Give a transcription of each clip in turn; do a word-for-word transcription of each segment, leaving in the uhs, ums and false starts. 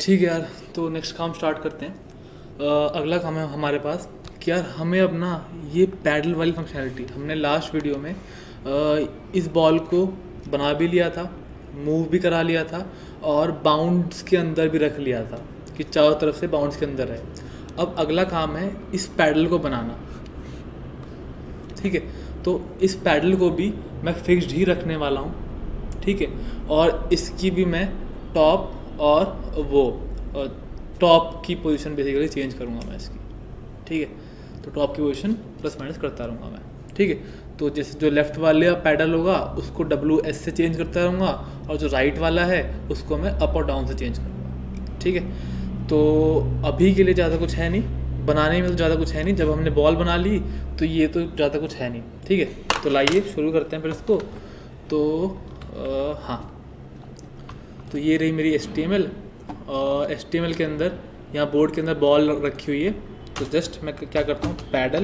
ठीक है यार, तो नेक्स्ट काम स्टार्ट करते हैं। अ, अगला काम है हमारे पास कि यार हमें अब ना ये पैडल वाली फंक्शनैलिटी, हमने लास्ट वीडियो में अ, इस बॉल को बना भी लिया था, मूव भी करा लिया था और बाउंड्स के अंदर भी रख लिया था कि चारों तरफ से बाउंड्स के अंदर है। अब अगला काम है इस पैडल को बनाना। ठीक है, तो इस पैडल को भी मैं फिक्स्ड ही रखने वाला हूँ। ठीक है, और इसकी भी मैं टॉप और वो टॉप की पोजीशन बेसिकली चेंज करूँगा मैं इसकी। ठीक है, तो टॉप की पोजीशन प्लस माइनस करता रहूँगा मैं। ठीक है, तो जैसे जो लेफ़्ट वाले पैडल होगा उसको डब्ल्यू एस से चेंज करता रहूँगा और जो राइट वाला है उसको मैं अप और डाउन से चेंज करूँगा। ठीक है, तो अभी के लिए ज़्यादा कुछ है नहीं, बनाने में तो ज़्यादा कुछ है नहीं। जब हमने बॉल बना ली तो ये तो ज़्यादा कुछ है नहीं। ठीक है, तो लाइए शुरू करते हैं फिर इसको। तो आ, हाँ, तो ये रही मेरी H T M L. H T M L के अंदर यहाँ बोर्ड के अंदर बॉल रखी हुई है। तो जस्ट मैं क्या करता हूँ, पैडल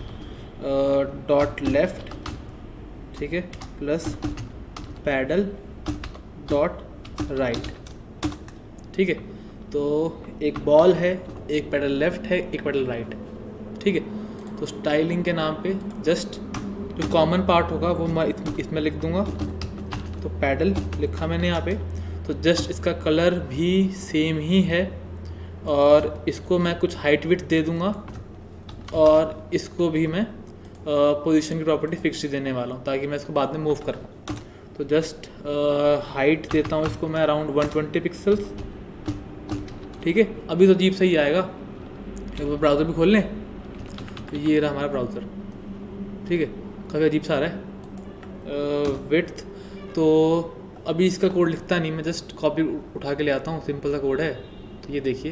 डॉट लेफ्ट, ठीक है, प्लस पैडल डॉट राइट। ठीक है, तो एक बॉल है, एक पैडल लेफ्ट है, एक पैडल राइट है। ठीक है, तो स्टाइलिंग के नाम पे जस्ट जो कॉमन पार्ट होगा वो मैं इसमें लिख दूंगा। तो पैडल लिखा मैंने यहाँ पे, तो जस्ट इसका कलर भी सेम ही है और इसको मैं कुछ हाइट विड्थ दे दूंगा और इसको भी मैं पोजीशन की प्रॉपर्टी फिक्स ही देने वाला हूँ ताकि मैं इसको बाद में मूव कर पाऊँ। तो जस्ट हाइट देता हूँ इसको मैं अराउंड वन ट्वेंटी पिक्सल्स। ठीक है, अभी तो अजीब सही आएगा। एक बार ब्राउज़र भी खोल लें, तो ये रहा हमारा ब्राउज़र। ठीक है, काफ़ी अजीब सा आ रहा है विड्थ। तो अभी इसका कोड लिखता नहीं, मैं जस्ट कॉपी उठा के ले आता हूँ, सिंपल सा कोड है। तो ये देखिए,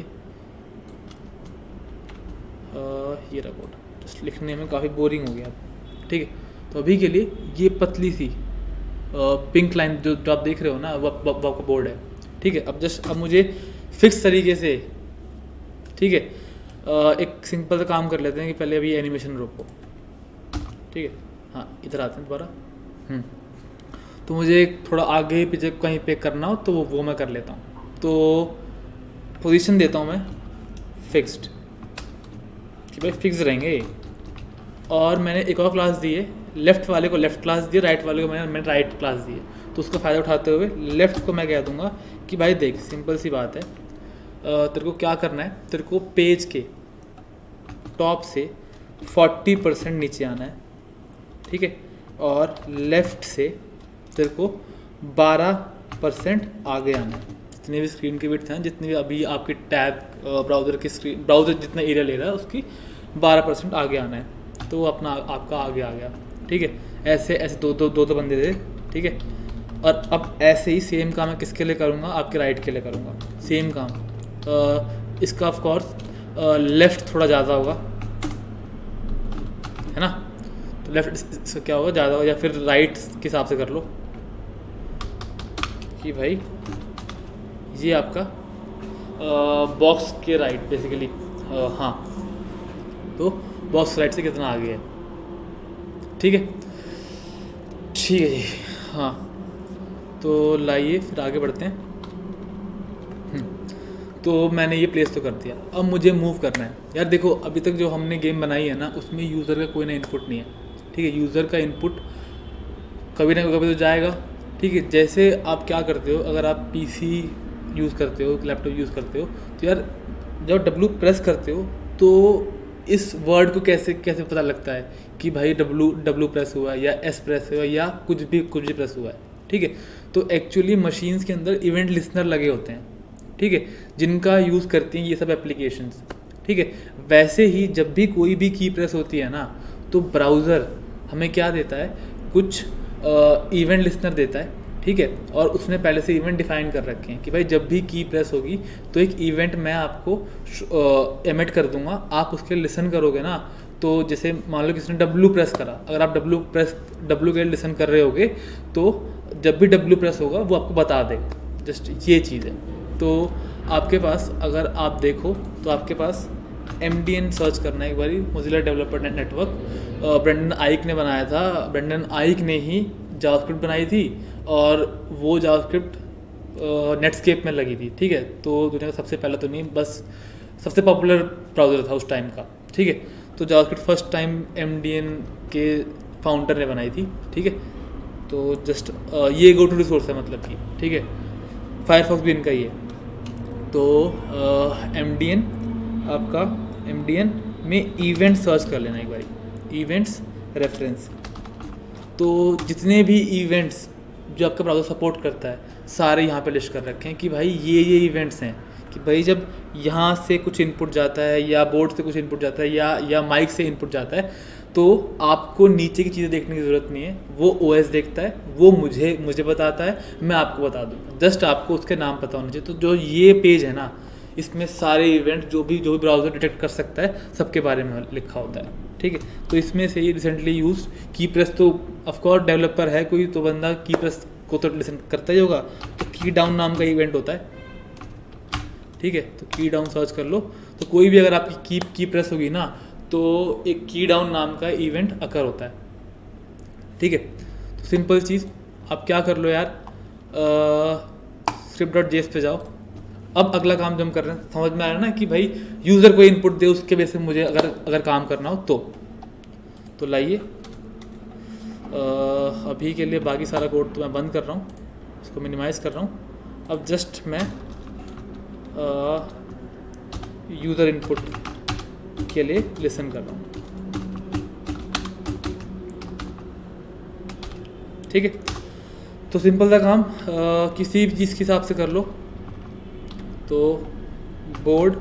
ये रहा कोड। जस्ट लिखने में काफ़ी बोरिंग हो गया। ठीक है, तो अभी के लिए ये पतली सी पिंक लाइन जो जो आप देख रहे हो ना, वो आपका बोर्ड है। ठीक है, अब जस्ट अब मुझे फिक्स तरीके से, ठीक है, एक सिंपल सा काम कर लेते हैं कि पहले अभी एनिमेशन रोको। ठीक है, हाँ, इधर आते हैं दोबारा। हम्म तो मुझे थोड़ा आगे पीछे कहीं पे करना हो तो वो वो मैं कर लेता हूँ। तो पोजीशन देता हूँ मैं फिक्स्ड कि भाई फिक्स रहेंगे। और मैंने एक और क्लास दी है, लेफ़्ट वाले को लेफ़्ट क्लास दी है, राइट वाले को मैंने मैंने राइट क्लास दी है। तो उसका फ़ायदा उठाते हुए लेफ़्ट को मैं कह दूँगा कि भाई देख, सिंपल सी बात है, तेरे को क्या करना है, तेरे को पेज के टॉप से फोर्टी परसेंट नीचे आना है। ठीक है, और लेफ़्ट से तेरे को बारह परसेंट आगे आना है। जितने भी स्क्रीन की विड्थ हैं, जितनी भी अभी आपके टैब ब्राउज़र की स्क्रीन ब्राउज़र जितना एरिया ले रहा है उसकी बारह परसेंट आगे आना है। तो अपना आपका आगे आ गया। ठीक है, ऐसे ऐसे दो दो दो दो बंदे थे। ठीक है, और अब ऐसे ही सेम काम मैं किसके लिए करूँगा, आपके राइट के लिए करूँगा। सेम काम आ, इसका ऑफ कोर्स लेफ़्ट थोड़ा ज़्यादा होगा, है ना। तो लेफ़्ट क्या होगा, ज़्यादा होगा, या फिर राइट के हिसाब से कर लो कि भाई ये आपका बॉक्स के राइट बेसिकली। हाँ, तो बॉक्स राइट से कितना आगे है। ठीक है, ठीक है जी। हाँ, तो लाइए फिर आगे बढ़ते हैं। तो मैंने ये प्लेस तो कर दिया, अब मुझे मूव करना है। यार देखो, अभी तक जो हमने गेम बनाई है ना, उसमें यूज़र का कोई ना इनपुट नहीं है। ठीक है, यूज़र का इनपुट कभी ना कभी तो जाएगा। ठीक है, जैसे आप क्या करते हो, अगर आप पीसी यूज़ करते हो, लैपटॉप यूज़ करते हो, तो यार जब डब्ल्यू प्रेस करते हो तो इस वर्ड को कैसे कैसे पता लगता है कि भाई डब्ल्यू डब्ल्यू प्रेस हुआ है या एस प्रेस हुआ है या कुछ भी कुछ भी प्रेस हुआ है। ठीक है, तो एक्चुअली मशीन्स के अंदर इवेंट लिसनर लगे होते हैं। ठीक है, जिनका यूज़ करती हैं ये सब एप्लीकेशंस। ठीक है, वैसे ही जब भी कोई भी की प्रेस होती है ना, तो ब्राउज़र हमें क्या देता है, कुछ इवेंट लिसनर देता है। ठीक है, और उसने पहले से इवेंट डिफाइन कर रखे हैं कि भाई जब भी की प्रेस होगी तो एक इवेंट मैं आपको एमिट कर दूंगा, आप उसके लिसन करोगे ना। तो जैसे मान लो किसी ने डब्ल्यू प्रेस करा, अगर आप डब्ल्यू प्रेस डब्ल्यू के लिसन कर रहे होगे तो जब भी डब्ल्यू प्रेस होगा वो आपको बता देगा। जस्ट ये चीज़ है। तो आपके पास अगर आप देखो तो आपके पास एम डी एन सर्च करना है एक बारी, मोज़िला डेवलपर नेटवर्क। ब्रेंडन आइक ने बनाया था, ब्रेंडन आइक ने ही जावास्क्रिप्ट बनाई थी और वो जावास्क्रिप्ट नेटस्केप में लगी थी, ठीक है। तो दुनिया का सबसे पहला तो नहीं, बस सबसे पॉपुलर ब्राउज़र था उस टाइम का, ठीक है। तो JavaScript first time M D N के फाउंडर ने बनाई थी, ठीक है। तो जस्ट ये गो टू रिसोर्स है मतलब कि, ठीक है। फायरफॉक्स भी इनका ही है। तो एम डी एन आपका एम डी एन में इवेंट सर्च कर लेना एक बारी, इवेंट्स रेफरेंस। तो जितने भी इवेंट्स जो आपका ब्राउज़र सपोर्ट करता है सारे यहाँ पे लिस्ट कर रखे हैं कि भाई ये ये इवेंट्स हैं, कि भाई जब यहाँ से कुछ इनपुट जाता है या बोर्ड से कुछ इनपुट जाता है या या माइक से इनपुट जाता है, तो आपको नीचे की चीज़ें देखने की ज़रूरत नहीं है, वो ओएस देखता है, वो मुझे मुझे बताता है, मैं आपको बता दूँ, जस्ट आपको उसके नाम पता होना चाहिए। तो जो ये पेज है ना, इसमें सारे इवेंट जो भी जो भी ब्राउज़र डिटेक्ट कर सकता है सबके बारे में लिखा होता है, ठीक है। तो इसमें से ये रिसेंटली यूज की प्रेस, तो ऑफकोर्स डेवलपर है कोई तो बंदा की प्रेस को तो लिसन करता ही होगा। तो की डाउन नाम का इवेंट होता है, ठीक है। तो की डाउन सर्च कर लो, तो कोई भी अगर आपकी की की प्रेस होगी ना, तो एक की डाउन नाम का इवेंट अकर होता है, ठीक है। तो सिंपल चीज़ आप क्या कर लो यार, स्क्रिप्ट डॉट जेएस पे जाओ। अब अगला काम जो हम कर रहे हैं समझ में आ रहा है ना, कि भाई यूज़र को इनपुट दे, उसके बेस पे मुझे अगर अगर काम करना हो तो तो लाइए अभी के लिए बाकी सारा कोड तो मैं बंद कर रहा हूँ, इसको मिनिमाइज़ कर रहा हूँ। अब जस्ट मैं यूज़र इनपुट के लिए लिसन कर रहा हूँ, ठीक है। तो सिंपल सा काम आ, किसी भी चीज़ के हिसाब से कर लो। तो बोर्ड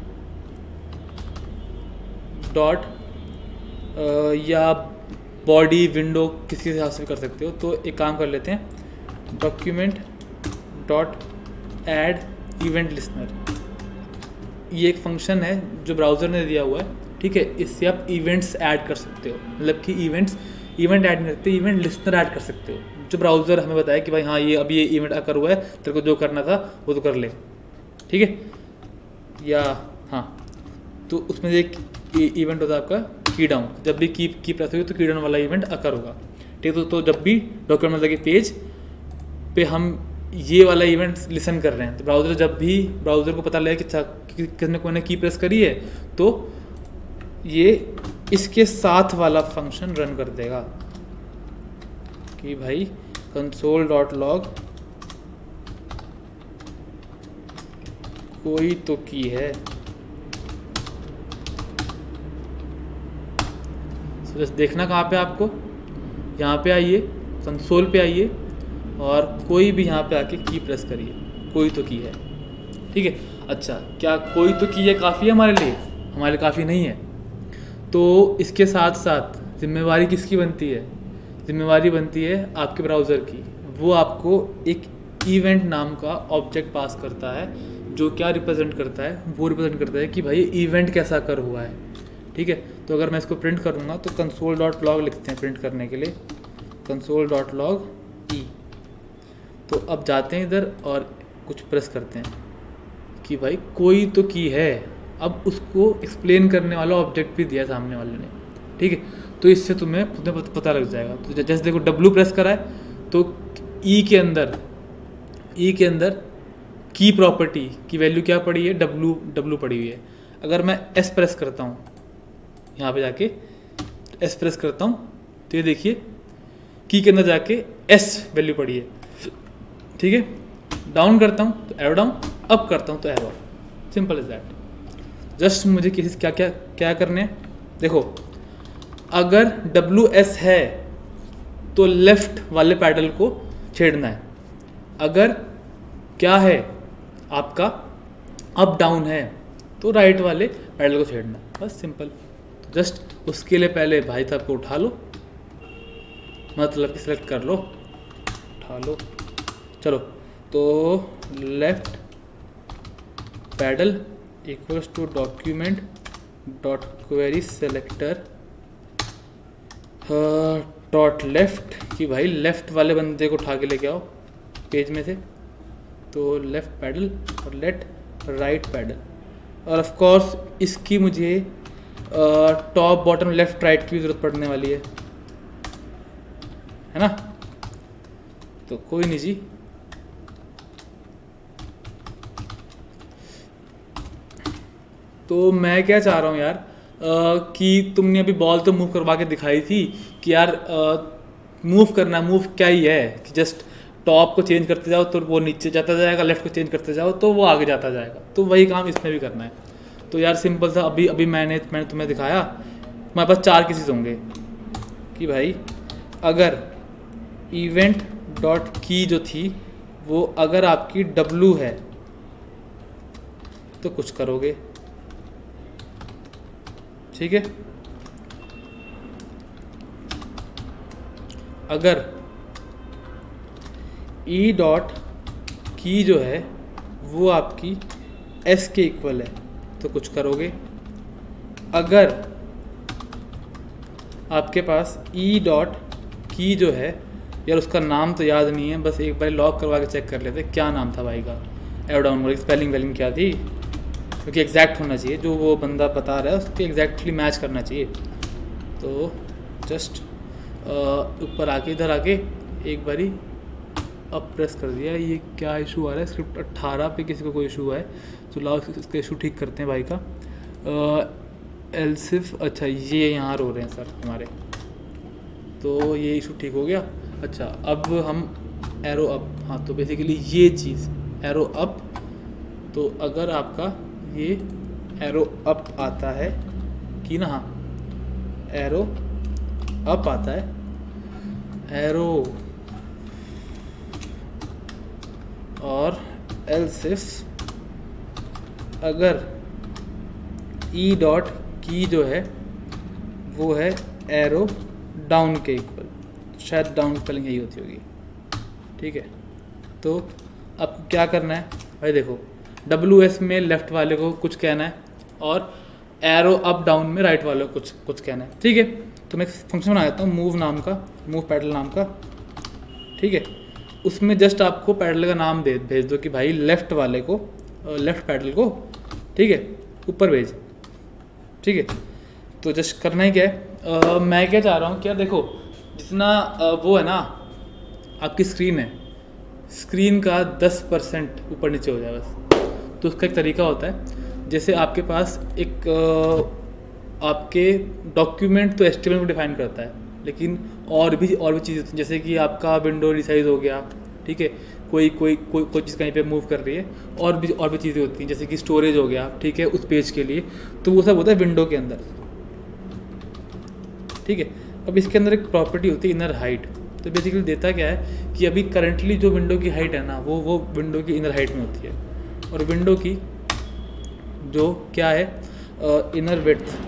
डॉट या बॉडी विंडो किसी हिसाब से भी कर सकते हो। तो एक काम कर लेते हैं, document dot add event listener, ये एक फंक्शन है जो ब्राउज़र ने दिया हुआ है, ठीक है। इससे आप इवेंट्स ऐड कर सकते हो, मतलब कि इवेंट्स इवेंट ऐड नहीं करते, इवेंट लिसनर ऐड कर सकते हो। जो ब्राउज़र हमें बताया कि भाई हाँ ये अभी ये इवेंट अकर हुआ है, तेरे को जो करना था वो तो कर ले, ठीक है। या हाँ, तो उसमें एक इवेंट होता है आपका की डाउन, जब भी की की प्रेस होगी तो की डाउन वाला इवेंट अकर होगा, ठीक है। तो, तो जब भी डॉक्यूमेंट मतलब कि पेज पे हम ये वाला इवेंट लिसन कर रहे हैं, तो ब्राउज़र जब भी ब्राउज़र को पता लगे कि किसने कोई ने की प्रेस करी है, तो ये इसके साथ वाला फंक्शन रन कर देगा कि भाई कंसोल डॉट लॉग कोई तो की है। so, बस देखना कहाँ पे आपको, यहाँ पे आइए, कंसोल पे आइए और कोई भी यहाँ पे आके की प्रेस करिए, कोई तो की है, ठीक है। अच्छा, क्या कोई तो की है काफ़ी है हमारे लिए? हमारे लिए काफ़ी नहीं है। तो इसके साथ साथ जिम्मेवारी किसकी बनती है? जिम्मेवारी बनती है आपके ब्राउज़र की। वो आपको एक इवेंट नाम का ऑब्जेक्ट पास करता है, जो क्या रिप्रेजेंट करता है, वो रिप्रेजेंट करता है कि भाई इवेंट कैसा कर हुआ है, ठीक है। तो अगर मैं इसको प्रिंट करूँगा तो कंसोल डॉट लॉग लिखते हैं प्रिंट करने के लिए, कंसोल डॉट लॉग ई। तो अब जाते हैं इधर और कुछ प्रेस करते हैं कि भाई कोई तो की है। अब उसको एक्सप्लेन करने वाला ऑब्जेक्ट भी दिया सामने वाले ने, ठीक है। तो इससे तुम्हें तुम्हें पता लग जाएगा। तो जैसे देखो डब्लू प्रेस करा है तो ई के अंदर ई के अंदर की प्रॉपर्टी की वैल्यू क्या पड़ी है? डब्लू डब्लू पड़ी हुई है। अगर मैं एस प्रेस करता हूँ, यहाँ पे जाके एस प्रेस करता हूँ तो ये देखिए की के अंदर जाके एस वैल्यू पड़ी है, ठीक है। डाउन करता हूँ तो एरो डाउन, अप करता हूँ तो arrow up, simple is that. Just मुझे किसी क्या क्या क्या करने हैं, देखो अगर डब्लू एस है तो लेफ्ट वाले पैडल को छेड़ना है, अगर क्या है आपका अप डाउन है तो राइट वाले पैडल को छेड़ना, बस सिंपल। तो जस्ट उसके लिए पहले भाई साहब को उठा लो, मतलब कि सिलेक्ट कर लो, उठा लो, चलो। तो left paddle equals to document dot query selector dot left, कि भाई लेफ्ट वाले बंदे को उठा के लेके आओ पेज में से। तो लेफ्ट पैडल और लेट राइट पैडल, और ऑफ कोर्स इसकी मुझे टॉप बॉटम लेफ्ट राइट की ज़रूरत पड़ने वाली है, है ना। तो कोई नहीं जी, तो मैं क्या चाह रहा हूँ यार, आ, कि तुमने अभी बॉल तो मूव करवा के दिखाई थी कि यार मूव करना, मूव क्या ही है कि जस्ट टॉप को चेंज करते जाओ तो वो नीचे जाता जाएगा, लेफ्ट को चेंज करते जाओ तो वो आगे जाता जाएगा। तो वही काम इसमें भी करना है। तो यार सिंपल था, अभी अभी मैंने मैंने तुम्हें दिखाया, हमारे पास चार केसेस होंगे कि भाई अगर इवेंट डॉट की जो थी वो अगर आपकी डब्लू है तो कुछ करोगे, ठीक है। अगर ई डॉट की जो है वो आपकी एस के इक्वल है तो कुछ करोगे। अगर आपके पास ई डॉट की जो है, यार उसका नाम तो याद नहीं है, बस एक बार लॉक करवा के चेक कर लेते क्या नाम था भाई का, एरो डाउनवर्ड स्पेलिंग वेलिंग क्या थी, क्योंकि एग्जैक्ट होना चाहिए, जो वो बंदा बता रहा है उसके एग्जैक्टली मैच करना चाहिए। तो जस्ट ऊपर आके इधर आके एक बारी अब प्रेस कर दिया। ये क्या इशू आ रहा है, स्क्रिप्ट अट्ठारह पे किसी को कोई इशू है तो लाओ इसका इशू ठीक करते हैं भाई का। एलसिफ, अच्छा ये यहाँ रो रहे हैं सर हमारे, तो ये इशू ठीक हो गया। अच्छा अब हम एरो अप, हाँ तो बेसिकली ये चीज़ एरो अप, तो अगर आपका ये एरो अप आता है कि ना, हाँ एरो अप आता है, एरो और एल्सिफ अगर ई डॉट की जो है वो है एरो डाउन के इक्वल, शायद डाउन स्पेलिंग यही होती होगी, ठीक है। तो अब क्या करना है भाई, देखो डब्ल्यू एस में लेफ़्ट वाले को कुछ कहना है और एरो अप डाउन में राइट वाले को कुछ कुछ कहना है, ठीक है। तो मैं फंक्शन बना देता हूँ मूव नाम का, मूव पैडल नाम का, ठीक है। उसमें जस्ट आपको पैडल का नाम दे भेज दो कि भाई लेफ़्ट वाले को, लेफ़्ट पैडल को, ठीक है, ऊपर भेज, ठीक है। तो जस्ट करना ही क्या है, आ, मैं क्या चाह रहा हूँ, क्या देखो जितना आ, वो है ना आपकी स्क्रीन है, स्क्रीन का दस परसेंट ऊपर नीचे हो जाए बस। तो उसका एक तरीका होता है, जैसे आपके पास एक आ, आपके डॉक्यूमेंट तो एचटीएमएल को डिफाइन करता है, लेकिन और भी और भी चीज़ें, जैसे कि आपका विंडो रिसाइज हो गया, ठीक है, कोई कोई कोई कोई चीज़ कहीं पे मूव कर रही है, और भी और भी चीज़ें होती हैं, जैसे कि स्टोरेज हो गया, ठीक है, उस पेज के लिए, तो वो सब होता है विंडो के अंदर, ठीक है। अब इसके अंदर एक प्रॉपर्टी होती है इनर हाइट, तो बेसिकली देता क्या है कि अभी करंटली जो विंडो की हाइट है ना वो वो विंडो की इनर हाइट में होती है, और विंडो की जो क्या है इनर विड्थ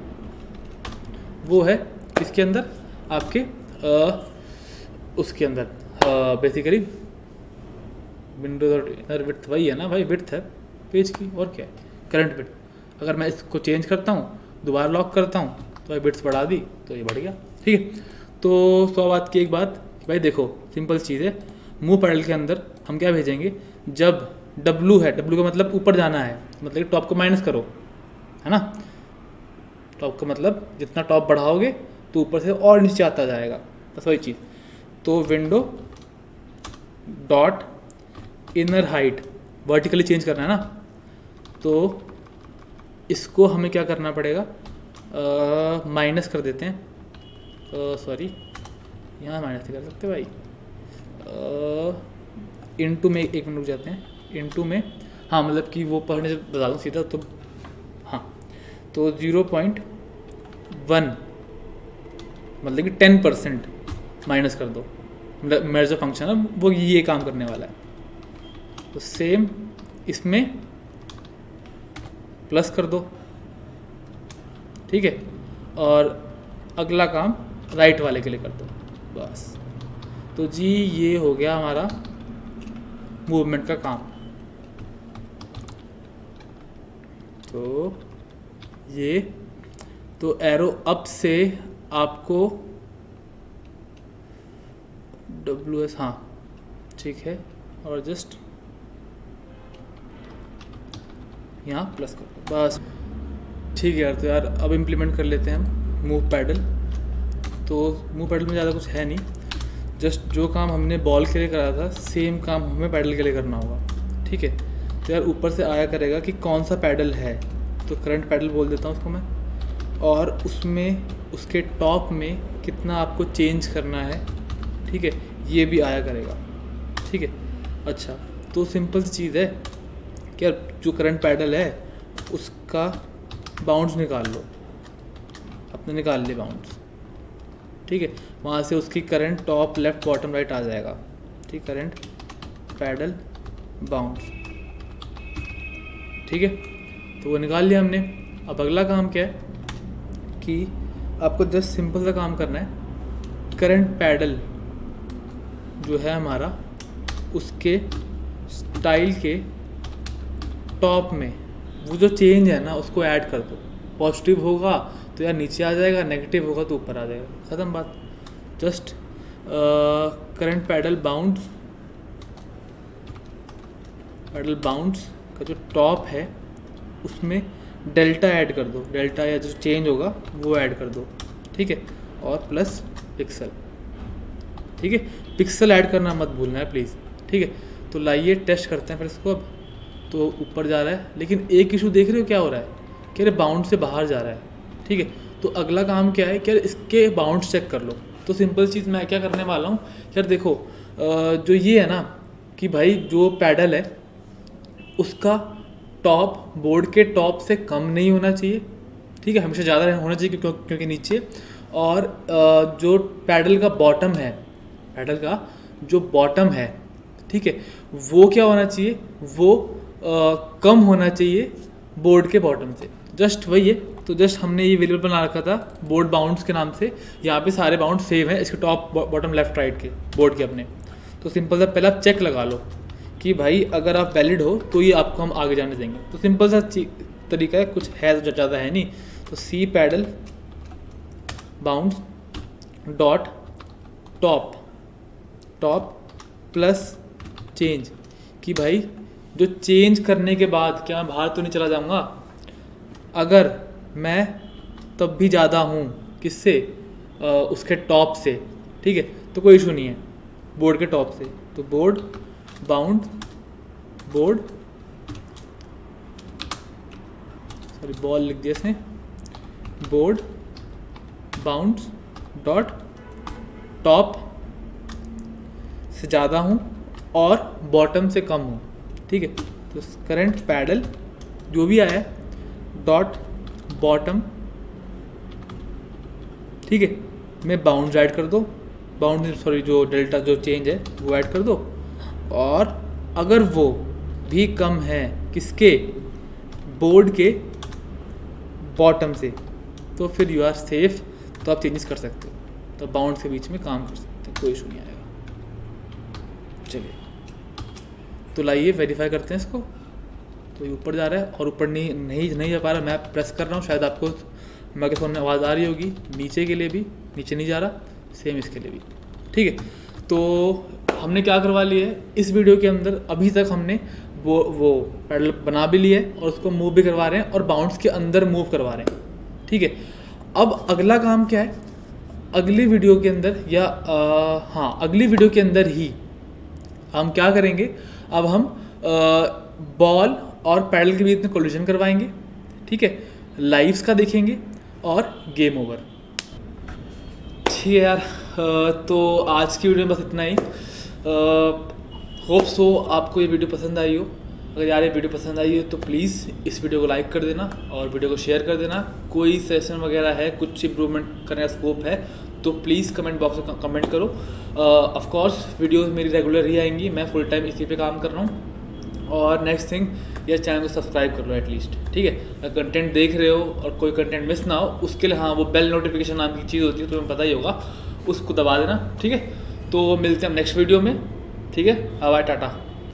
वो है इसके अंदर आपके आ, उसके अंदर बेसिकली विंडो इनर विड्थ वही है ना भाई, विड्थ है पेज की, और क्या है करंट विड्थ। अगर मैं इसको चेंज करता हूँ, दोबारा लॉक करता हूँ, तो भाई विड्थ बढ़ा दी तो ये बढ़ गया, ठीक है। तो सौ बात की एक बात भाई, देखो सिंपल चीज़ है, मूव पैडल के अंदर हम क्या भेजेंगे, जब डब्लू है, डब्लू का मतलब ऊपर जाना है, मतलब कि टॉप को माइनस करो, है ना, टॉप का मतलब जितना टॉप बढ़ाओगे तो ऊपर से और नीचे आता जाएगा, बस वही चीज़। तो window dot inner height vertically change करना है ना, तो इसको हमें क्या करना पड़ेगा, माइनस कर देते हैं, सॉरी यहाँ माइनस नहीं कर सकते भाई, इनटू में एक मिनट रुक जाते हैं, इनटू में, हाँ मतलब कि वो पढ़ने से बता दूँ सीधा, तो हाँ तो ज़ीरो पॉइंट वन मतलब कि टेन परसेंट माइनस कर दो, मेरा जो फंक्शन है वो ये काम करने वाला है। तो सेम इसमें प्लस कर दो, ठीक है, और अगला काम राइट वाले के लिए कर दो, बस। तो जी ये हो गया हमारा मूवमेंट का काम। तो ये तो एरो अप से आपको डब्ल्यू एस, हाँ ठीक है, और जस्ट यहाँ प्लस कर दो, बस ठीक है यार। तो यार अब इम्प्लीमेंट कर लेते हैं हम मूव पैडल। तो मूव पैडल में ज़्यादा कुछ है नहीं, जस्ट जो काम हमने बॉल के लिए करा था सेम काम हमें पैडल के लिए करना होगा, ठीक है। तो यार ऊपर से आया करेगा कि कौन सा पैडल है, तो करंट पैडल बोल देता हूँ उसको मैं, और उसमें उसके टॉप में कितना आपको चेंज करना है, ठीक है, ये भी आया करेगा, ठीक है। अच्छा, तो सिंपल सी चीज़ है कि यार जो करंट पैडल है उसका बाउंड्स निकाल लो, अपने निकाल ले बाउंड्स, ठीक है। वहाँ से उसकी current top left bottom right आ जाएगा, ठीक, करंट पैडल बाउंड्स, ठीक है। तो वो निकाल लिया हमने। अब अगला काम क्या है कि आपको जस्ट सिंपल सा काम करना है, करंट पैडल जो है हमारा उसके स्टाइल के टॉप में वो जो चेंज है ना उसको ऐड कर दो। पॉजिटिव होगा तो यार नीचे आ जाएगा, नेगेटिव होगा तो ऊपर आ जाएगा, ख़त्म बात। Just current paddle bounds, paddle bounds का जो टॉप है उसमें डेल्टा ऐड कर दो, डेल्टा या जो चेंज होगा वो ऐड कर दो, ठीक है, और प्लस पिक्सल, ठीक है। पिक्सल ऐड करना मत भूलना है प्लीज़, ठीक है। तो लाइए टेस्ट करते हैं फिर इसको। अब तो ऊपर जा रहा है, लेकिन एक इशू देख रहे हो क्या हो रहा है कि अरे बाउंड से बाहर जा रहा है, ठीक है। तो अगला काम क्या है कि यार इसके बाउंड्स चेक कर लो। तो सिंपल चीज़ मैं क्या करने वाला हूँ यार, देखो जो ये है ना कि भाई जो पैडल है उसका टॉप बोर्ड के टॉप से कम नहीं होना चाहिए, ठीक है, हमेशा ज़्यादा होना चाहिए क्यों, क्योंकि नीचे, और जो पैडल का बॉटम है, पैडल का जो बॉटम है, ठीक है, वो क्या होना चाहिए, वो आ, कम होना चाहिए बोर्ड के बॉटम से। जस्ट वही है। तो जस्ट हमने ये वेरिएबल बना रखा था बोर्ड बाउंड्स के नाम से, यहाँ पे सारे बाउंड सेव हैं इसके टॉप बॉटम लेफ्ट राइट के बोर्ड के अपने। तो सिंपल सा पहले आप चेक लगा लो कि भाई अगर आप वैलिड हो तो ये आपको हम आगे जाने देंगे। तो सिंपल सा तरीका है, कुछ है तो ज़्यादा है नहीं। तो C paddle bounds dot top top plus change, कि भाई जो चेंज करने के बाद क्या मैं बाहर तो नहीं चला जाऊंगा, अगर मैं तब भी ज़्यादा हूँ किससे, आ, उसके टॉप से, ठीक है, तो कोई इशू नहीं है बोर्ड के टॉप से। तो board bound board sorry ball लिख दिया इसने, बोर्ड बाउंड्स डॉट टॉप से ज़्यादा हूँ और बॉटम से कम हूँ, ठीक है। तो करंट पैडल जो भी आया डॉट बॉटम, ठीक है, मैं बाउंड ऐड कर दो, बाउंड सॉरी जो डेल्टा जो चेंज है वो ऐड कर दो, और अगर वो भी कम है किसके, बोर्ड के बॉटम से, तो फिर यू आर सेफ, तो आप चेंजेस कर सकते हो, तो बाउंड के बीच में काम कर सकते हो, कोई इशू नहीं आएगा। चलिए तो लाइए वेरीफाई करते हैं इसको। तो ये ऊपर जा रहा है और ऊपर नहीं नहीं नहीं जा पा रहा, मैं प्रेस कर रहा हूँ, शायद आपको मैं के फोन आवाज़ आ रही होगी। नीचे के लिए भी नीचे नहीं जा रहा, सेम इसके लिए भी, ठीक है। तो हमने क्या करवा लिया है इस वीडियो के अंदर, अभी तक हमने वो वो पैडल बना भी लिया है और उसको मूव भी करवा रहे हैं और बाउंड्स के अंदर मूव करवा रहे हैं, ठीक है। अब अगला काम क्या है, अगली वीडियो के अंदर या आ, हाँ अगली वीडियो के अंदर ही हम क्या करेंगे, अब हम बॉल और पैडल के बीच में कोलिजन करवाएंगे, ठीक है, लाइव्स का देखेंगे और गेम ओवर। ठीक है यार, तो आज की वीडियो में बस इतना ही। होप सो आपको ये वीडियो पसंद आई हो। अगर यार ये वीडियो पसंद आई हो तो प्लीज़ इस वीडियो को लाइक कर देना और वीडियो को शेयर कर देना। कोई सेशन वगैरह है, कुछ इम्प्रूवमेंट करने का स्कोप है तो प्लीज़ कमेंट बॉक्स में कमेंट करो। ऑफ कोर्स वीडियोस मेरी रेगुलर ही आएंगी, मैं फुल टाइम इसी पे काम कर रहा हूँ। और नेक्स्ट थिंग, ये चैनल को सब्सक्राइब कर लो एटलीस्ट, ठीक है। अगर कंटेंट देख रहे हो और कोई कंटेंट मिस ना हो उसके लिए हाँ वो बेल नोटिफिकेशन नाम की चीज़ होती है, तुम्हें पता ही होगा, उसको दबा देना, ठीक है। तो मिलते हैं हम नेक्स्ट वीडियो में, ठीक है। बाय, टाटा।